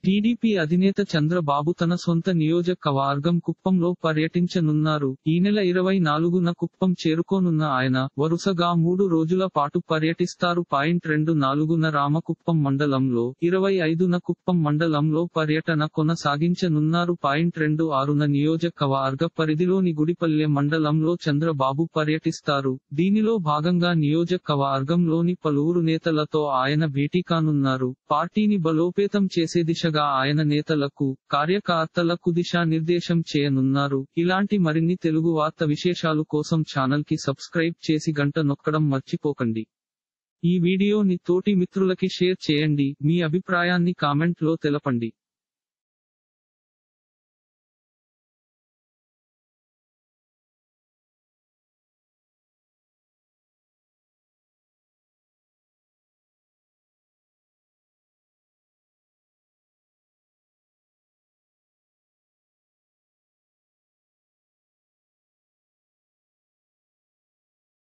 TDP అధినేత చంద్రబాబు తన సొంత నియోజకవర్గం కుప్పంలో పర్యటించనున్నారు. ఈ నెల 24న కుప్పం చేరుకోనున్న ఆయన వరుసగా 3 రోజుల పాటు పర్యటిస్తారు. 24న రామకుప్పం మండలంలో, 25న కుప్పం మండలంలో పర్యటన కొనసాగించనున్నారు. 26న నియోజకవర్గ పరిధిలోని గుడిపల్లె మండలంలో చంద్రబాబు పర్యటిస్తారు. దీనిలో భాగంగా నియోజకవర్గంలోని పలువురు నేతలతో ఆయన భేటీ కానున్నారు. పార్టీని బలోపేతం చేసే దిశగా ఆయన నేతలకు, కార్యకర్తలకు దిశానిర్దేశం చేయనున్నారు. ఇలాంటి మరిన్ని తెలుగు వార్త విశేషాలు కోసం ఛానల్ కి సబ్స్క్రైబ్ చేసి గంట నొక్కడం మర్చిపోకండి. ఈ వీడియోని తోటి మిత్రులకి షేర్ చేయండి. మీ అభిప్రాయాన్ని కామెంట్ లో తెలపండి.